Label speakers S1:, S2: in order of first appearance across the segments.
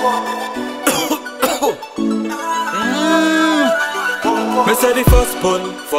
S1: Me say the first pull.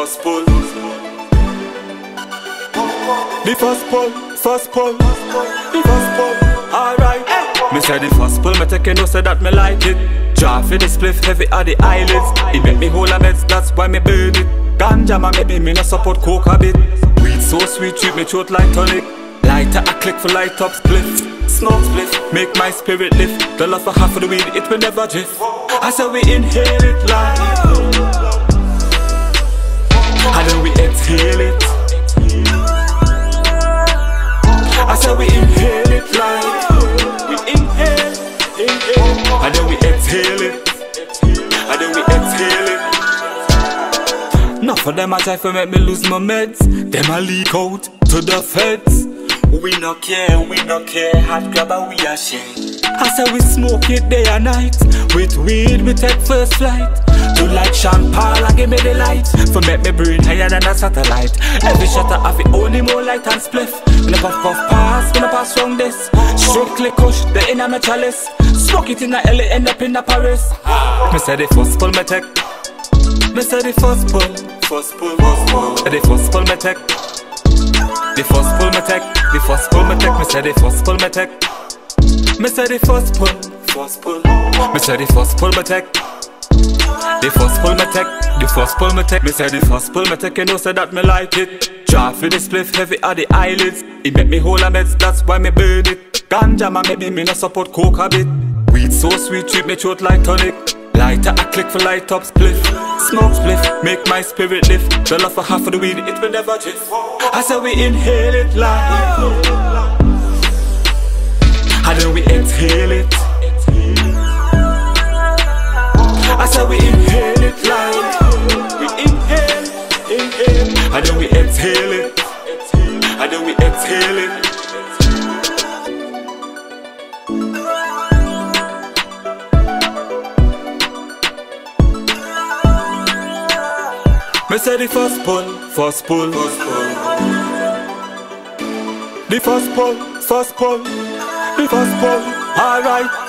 S1: The first pull. Alright. Me say the first pull, me take a no say that me like it. Draw for the spliff, heavy are the eyelids. It make me hold a meds, that's why me burn it. Ganja man make me no support coke a bit. Weed so sweet, treat me throat like tonic. Lighter a click for light up spliff. Smoke spliff, make my spirit lift. The love for half of the weed, it will never drift. I say we inhale it like, and then we exhale it. I say we inhale it like, we inhale, and then we exhale it, and then we exhale it. Not for them I try to make me lose my meds. Them I leak out to the feds. We no care, hot grabber we a share. I say we smoke it day and night. With weed we take first flight. Do like Sean Paul and give me the light. For make me brain higher than a satellite. Every shot I have it only more light and spliff. When I puff pass, when I pass from this. Strictly kush, the inner my chalice. Smoke it in the LA, end up in the Paris. Me say the first pull me take. Me say the first pull. The first pull me take. The first pull me take. The first pull me take. Me say the first pull me take. Me say the first pull. Me say the first pull me take. The first pull me take. The first pull me take. Me say the first pull me take. You know say that me like it. Draw for the spliff, heavy are the eyelids. It make me hold a meds, that's why me burn it. Ganja man make me no support coke a bit. Weed so sweet, treat me throat like tonic. Lighter a click for light up spliff. Smoke spliff, make my spirit lift. The love for half of the weed, it will never drift. I say we inhale it like, and then we exhale it. I say we inhale it like, we inhale, and then we exhale it, and then we exhale it. Me say the first pull. The first pull. Alright.